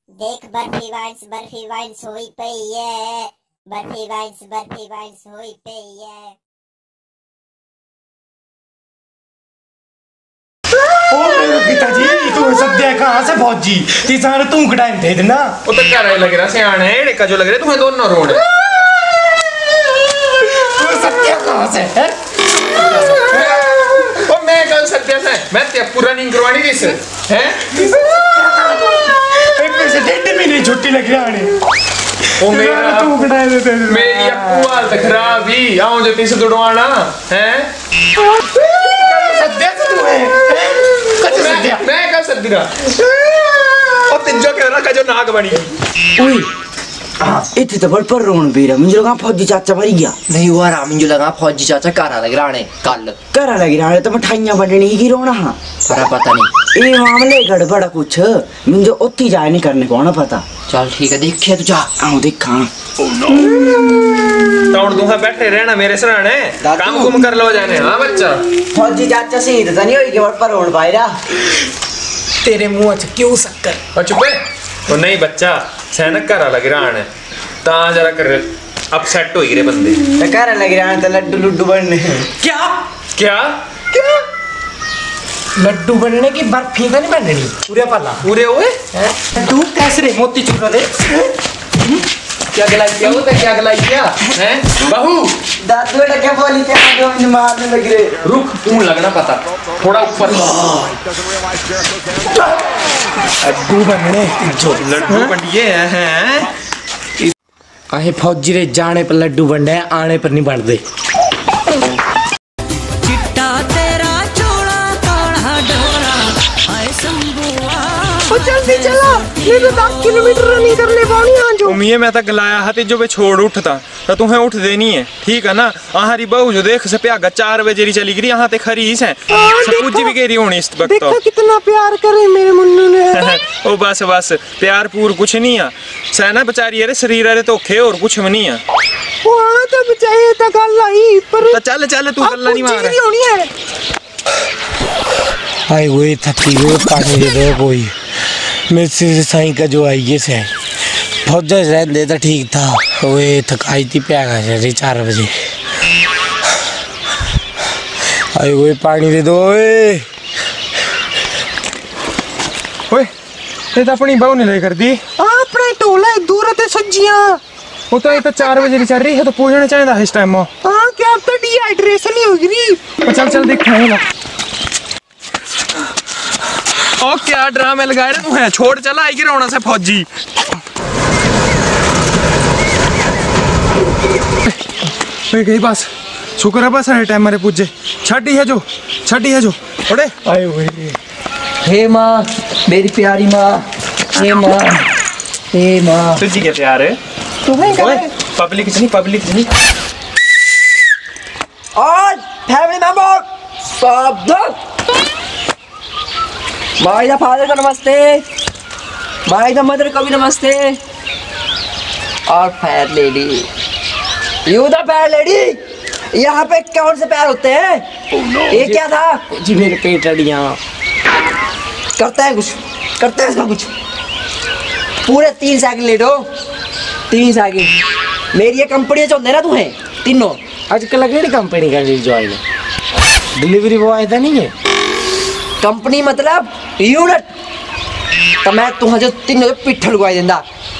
देख बर्फी वाइन्स हुई पई है। बर्फी वाइन्स हुई पई है। ओ मेरे पिताजी तू सद्या कहाँ से फौजी ती सारे तू टाइम दे देना वो तो क्या लग रहा सियाने है का जो लग रहा तुम्हें दोनों रोड तू सद्या कहाँ से है ओ मैं कल सत्या से मैं ते पूरा नहीं करवानी दिस हैं एक पैसे डेढ़ महीने छुट्टी लग रहा है ओ मेरा तू कटाए देते मेरी अप्पू हालत खराब ही आऊं जो तीस दुड़वाना हैं सद्या से तू है मैं कल सद्या ओ तिजो के ना का जो नाग बनी ओए इथे तो पर रोन पी रहा मुझे लगा फौजी चाचा मर गया नहीं हुआ राम मुझे लगा फौजी चाचा कारा लग रहा है कल करा लग रहा है तो मिठाइयां बंटनी की रोना हां पर पता नहीं ए मामले गड़बड़ कुछ मुझे उठी जाए नहीं करने को ना पता चल ठीक है देखिए तू जा आऊं देखा तौड़ दूंगा बैठे रहना मेरे सराने काम कुम कर लो जाने हां बच्चा फौजी चाचा शहीद तो नहीं होई के पर रोन पाई रहा तेरे मुंह से क्यों शक्कर और चुप ओ नहीं बच्चा सैनक करा लग रहा है ता जरा कर अपसेट हो गए बंदे तो करा लग रहा है तो लड्डू लड्डू बनने क्या क्या क्या लड्डू बनने की बर्फी तो नहीं बननी पूरे पाला पूरे हुए तू कैसे रे मोती चूर दे क्या गलाई किया वो क्या गलाई किया हैं बहू दादू बेटा क्या बोली थे आगे मुझे मारने लग रहे रुक क्यों लगना पता थोड़ा ऊपर लड्डू बनने जो लड्डू बंडिए हैं आहे फौजी रे जाने पर लड्डू बनने आने पर नहीं बनते चिट्टा तेरा चोला काला डोला हाय शंभुआ ओ जल्दी चला मैं तो 10 किलोमीटर रनिंग करने वाली हां जो उमिए मैं तक गलाया हाथी जो बे छोड़ उठता तो तुम्हें उठ देनी है ठीक है ना आहारी बहू जो देख से प्यागा 4 बजे री चली गई यहाँ ते खरी है सब पूजी भी गई होनी इस वक्त देखा कितना प्यार करे मेरे मुन्नू ने ओ बस बस प्यार पूर कुछ नहीं है सैना बेचारी अरे शरीर अरे धोखे और कुछ भी नहीं है वहां तो बचाए तो गल आई पर तो चल चल तू गल्ला नहीं मार होनी है आई वो थकी वो पानी दे दो कोई मेरे से साईं का जो आई ये से फौजा रहने दे तो ठीक था वो थकाई थी प्यागा से 4 बजे आई वो पानी दे दो ओए ये तो अपनी बहू ने लेकर दी अपने टोला दूर ते सब्जियां वो तो ये तो 4 बजे चल रही है तो पूजने चाहिए इस टाइम हां क्या अब तो डिहाइड्रेशन ही हो गई चल चल देखा ओ क्या ड्रामे लगाए रे तू है छोड़ चला आई गिरौना से फौजी गई बस शुक्र है बस टाइम मारे पूजे छड़ी है जो अरे आए हुए हे माँ मेरी प्यारी माँ हे माँ तुझी क्या प्यार है तुम्हें क्या पब्लिक नहीं और फैमिली मेंबर सावधान भाई दा फादर को नमस्ते भाई दा मदर को भी नमस्ते और fire lady you the fire lady यहाँ पे कौन से पैर होते हैं ये क्या था जी मेरे पेट अड़ियाँ करते हैं इसका कुछ पूरे 3 सेकंड ले दो 3 सेकंड मेरी ये कंपनी चलते ना तुम्हें तीनों आजकल अगली कंपनी का ज्वाइन डिलीवरी बॉय था नहीं है कंपनी मतलब यूनिट तो मैं तुम्हें जो 3 पिट्ठा लुगाई देंदा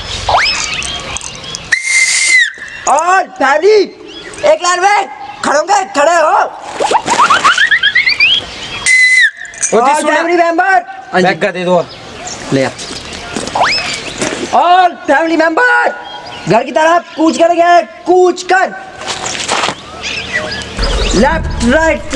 और फैमिली एक लाइन में खड़े हो और फैमिली मेंबर बैग का दे दो ले आ और फैमिली मेंबर घर की तरफ कूच कर लेफ्ट राइट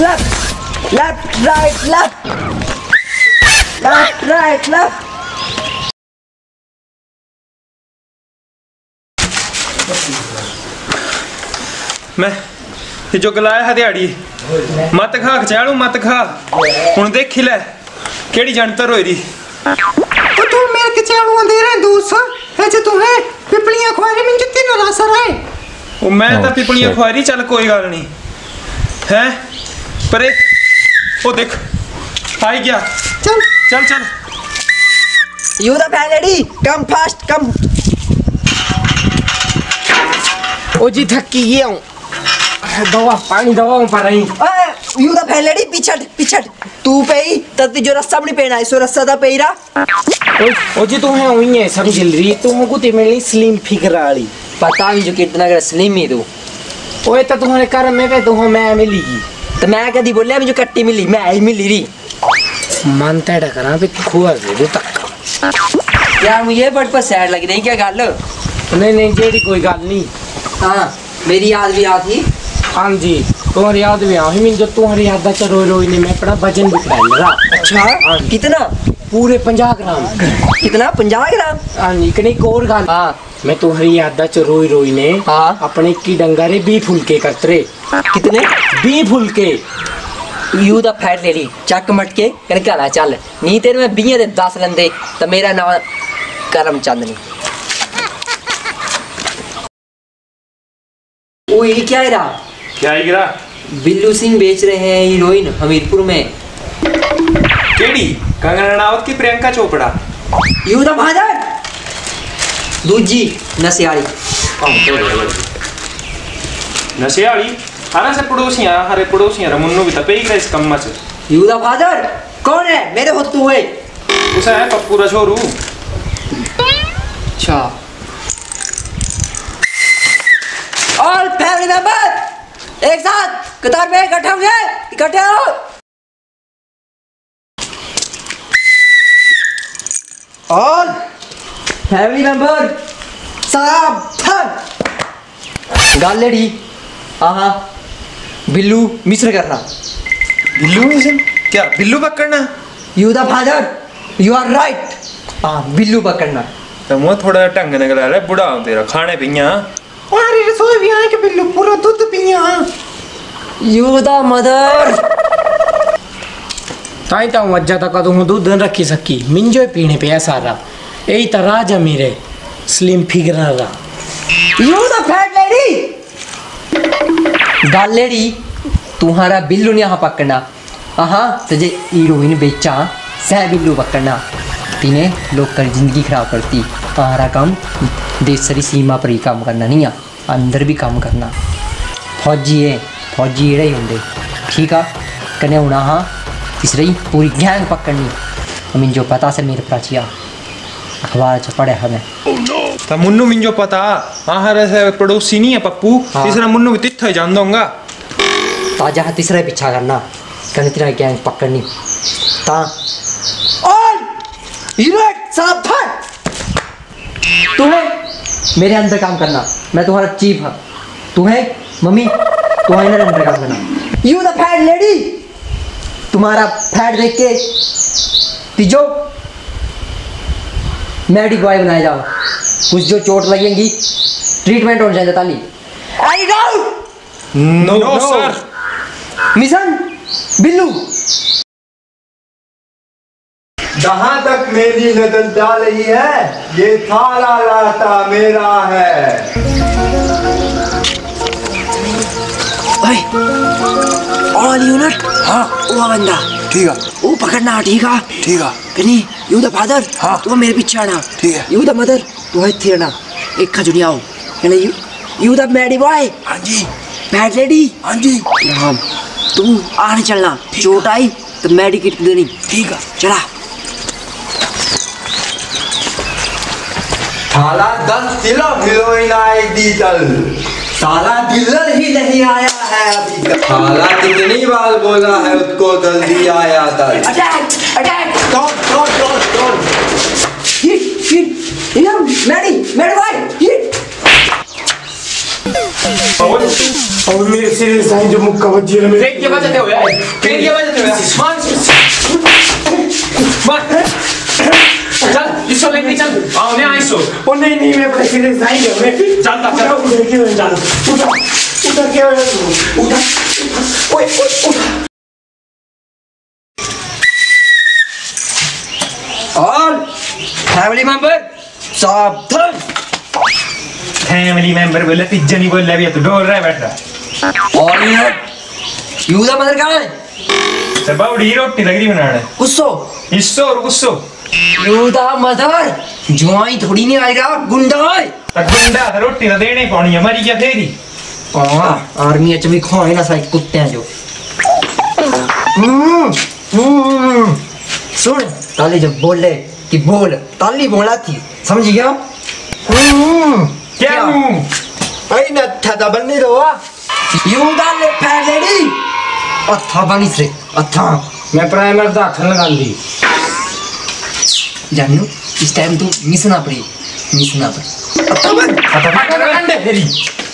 मैं ये जो गलाया है दिहाड़ी मत खा चालू मत खा हुन देखी ले केड़ी जनतर होई री तो तू मेरे के चालू दे रहे दोस्त ऐसे तुम्हें पिपलियां खुआरी में जितनी ना असर है ओ मैं तो पिपलियां खुआरी चल कोई गल नहीं है पर ओ देख आई गया चल चल You the fat lady, come fast, come. ओ जी थकी गया हूँ, दवा पानी दवा पर रही। You the fat lady, पिछट तू पे तब जो रस्सा भी पहना है सो रस्सा दा पेरा। ओ जी तुम्हें वही है समझ रही, तुम को ते मेरी स्लिम फिगर वाली पता भी जो कितना कर स्लिम ही तू। ओए तो तुम्हारे घर में पे तुम मैं मिलीगी तो मैं कदी बोलिया मुझे कट्टी मिली, मैं आई मिली रही। मानता है करा पे खुआ दे दो तक यार मुझे बट पर सैड लग रही क्या गल। नहीं जेडी कोई गल नहीं। हाँ मेरी याद भी याद थी। हाँ जी तुम्हारी याद भी आई मीन जो तुम्हारी याद च रोई ने मैं अपना वजन भी बढ़ाया। अच्छा कितना? पूरे 50 ग्राम। कितना 50 ग्राम? हाँ जी कहीं और गल। हाँ मैं तुम्हारी याद च रोई ने हाँ अपने की डंगारे 20 फुलके करतरे। कितने? 20 फुलके। यू द फैट लेडी चक मटके कनकाला चल नी तेरे में 20 दे 10 लंदे तो मेरा नाम करम चंद नहीं। ओ ये क्या है रहा? क्या ही गिरा? बिल्लू सिंह बेच रहे हैं हीरोइन हमीरपुर में। केड़ी? कंगना रनावत की Priyanka Chopra? You the father दूजी नसियाली। नशेवाली हरा से पड़ोसियां हरे पड़ोसियां मुन्नू भी तपे ही इस कम्मा से। यू द फादर कौन है? मेरे होतू है। उसे है पप्पू रछोरू। अच्छा ऑल फैमिली मेंबर एक साथ कतार में इकट्ठे होंगे, इकट्ठे हो। ऑल फैमिली मेंबर सावधान। गालेडी हाँ बिल्लू मिश्र करना। बिल्लू मिशन? क्या बिल्लू पकड़ना? You the father you are right. हाँ बिल्लू पकड़ना। तो मुँह थोड़ा ढंग निकला रहा बुढ़ा हूँ तेरा खाने पिया अरे रसोई भी आए के बिल्लू पूरा दूध पिया। यू द मदर ताई ता वजह तक तुम दूध रखी सकी मिंजो पीने पे सारा यही तरह जा मेरे स्लिम फिगर रहा। यू द फैट लेडी गालेडी तुम्हारा बिल्लू ने यहाँ पकड़ना। हाँ तुझे हीरोइन बेचा सह बिल्लू पकड़ना तीने लोग कर जिंदगी खराब करती। तुम्हारा काम देश सरी सीमा पर ही काम करना नहीं है, अंदर भी काम करना। फौजी है फौजी एड़े ही होंगे ठीक है कने होना। हाँ तीसरी पूरी गैंग पकड़नी हमें जो पता से मेरे प्राचिया अखबार च पढ़े हमें। तो मुन्नू मिंजो पता हाँ हरे से पड़ोसी नहीं है पप्पू। हाँ। तीसरा मुन्नू भी तिथ जान दूंगा। ताजा तीसरा पीछा करना कने तेरा गैंग पकड़नी ता और यूनिट सावधान। तुम्हें मेरे अंदर काम करना, मैं तुम्हारा चीफ हूँ। तुम्हें मम्मी तुम्हारे अंदर काम करना। यू द फैट लेडी तुम्हारा फैट देख के तिजो मेडिक बॉय बनाया जाओ। कुछ जो चोट लगेगी ट्रीटमेंट हो जाए ताली। Any doubt? No sir. Mission Billu जहाँ तक मेरी नजर जा रही है ये थाला लाता मेरा है। ऑल यूनिट हाँ वो बंदा ठीक है वो पकड़ना ठीक है। ठीक है कनी यू द फादर हाँ। तू मेरे पीछे आना। ठीक है। यू द मदर तू है थिरना एक खजुनी आओ कहले यू द मैडी बॉय हाँ जी फैट लेडी हाँ जी हाँ तू आने चलना चोट आई तो मेडिकेट देनी। ठीक है चला। थाला 10 किलो हीरोइन आई डीजल साला डीजल ही नहीं आया है अभी तक। थाला कितनी बार बोला है उसको जल्दी आया दल। अटैक अटैक कौन hit Maddy Maddy boy hit. और मेरे सिर से जो मुक्का बजी है मेरे ये बजाते हो यार फिर ये बजाते हो यार मान चल इसो लेके चल आओ ने आइसो। ओ नहीं मैं अपने सिर से ही है मैं चल चल उधर क्यों चल उधर क्या है उधर ओए और फैमिली मेंबर सावधान। फैमिली मेंबर बोले पिज्जा नहीं बोल रहा है तो डोल रहा है बैठ रहा। और यू द मदर कहाँ है? सब बड़ी रोटी लग रही बनाने गुस्सो हिस्सो और गुस्सो You the mother! ज्वाई थोड़ी नहीं आएगा, गुंडा है। गुंडा तो रोटी तो देने पानी है, मरी क्या फेरी? आर्मी च भी खाए ना सारे कुत्ते हैं जो। सुन, ताली जब बोले कि बोल, ताली बोला थी, समझ गया? क्या हूँ? अरे न था बनने दो आ। You the fat lady! अच्छा बनी से, अच्छा। मैं प्राइमर दाखल लगा ली। जानू, इस टाइम तू मिसना पड़ी, मिसना पड़ी। अच्छा बन, अंडे फेरी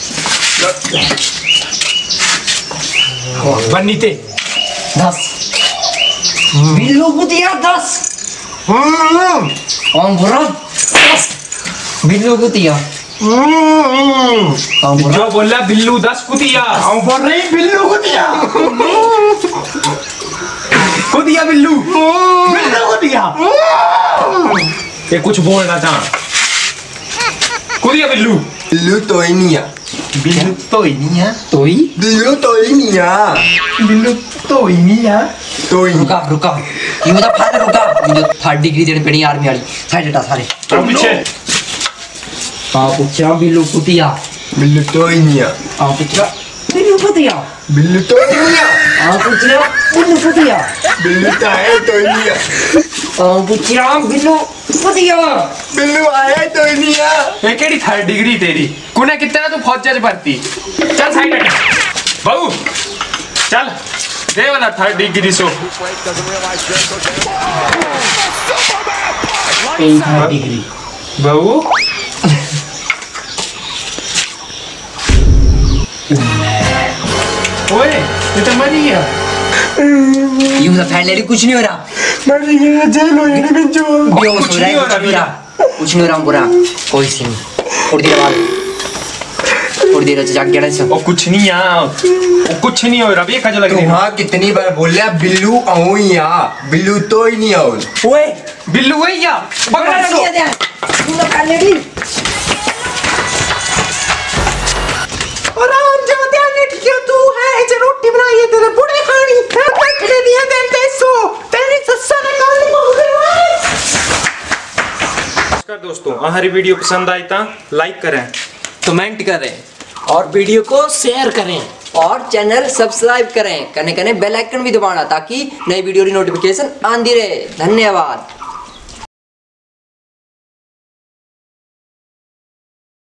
बन्नी ते 10 बिल्लू को दिया 10 कौन बुरा 10 बिल्लू को दिया कौन बुरा जो बोला बिल्लू 10 कुतिया। हम बोल रही बिल्लू को दिया बिल्लू को दिया। ये कुछ बोलना था। कुदिया बिल्लू। बिल्लू तो ही नहीं है। बिल्लू तो ही नहीं है। तो ही बिल्लू तो ही नहीं है। बिल्लू तो ही नहीं है। तो ही रुका रुका ये मतलब फादर रुका ये जो 3rd डिग्री देने पड़ी आर्मी वाली साइड हटा सारे अब पीछे। पूछा बिल्लू को दिया बिल्लू तो ही नहीं है। पूछा बिल्लू को दिया बिल्लू तो ही नहीं है। पूछा बिल्लू को दिया बिल्लू तो है तो ही नहीं है। पूछा बिल्लू को दिया बिल्लू आया तो ही नहीं है। ये केड़ी 3rd डिग्री तेरी? कुने कितना तू फौज च भर्ती? चल साइड हट। बाबू चल दे वाला 3rd degree so. 3rd degree बाबू ओए ये तो मर गया। ये मतलब फैन लेडी कुछ नहीं हो रहा मर गया जेल हो गई मैं जो बेहोश हो रहा है कुछ नहीं हो रहा कुछ नहीं हो रहा बुरा कोई सी नहीं थोड़ी देर बाद थोड़ी देर से जाग गया ओ कुछ नहीं यार, ओ कुछ नहीं हो रहा बे कज लग रही है। हाँ कितनी बार बोले बिल्लू आऊं यहाँ बिल्लू तो ही नहीं आऊं। ओए बिल्लू है या पकड़ लिया दे तू ना फैन लेडी आराम से ध्यान नहीं किया तू है जे रोटी बनाई है तेरे बूढ़े खानी बैठने दिया देते सो तेरी सस्सा ने कान हो गई। नमस्कार दोस्तों, हमारी वीडियो पसंद आई तो लाइक करें, कमेंट करें और वीडियो को शेयर करें और चैनल सब्सक्राइब करें कने कने बेल आइकन भी दबाना ताकि नई वीडियो की नोटिफिकेशन आंदी रहे। धन्यवाद।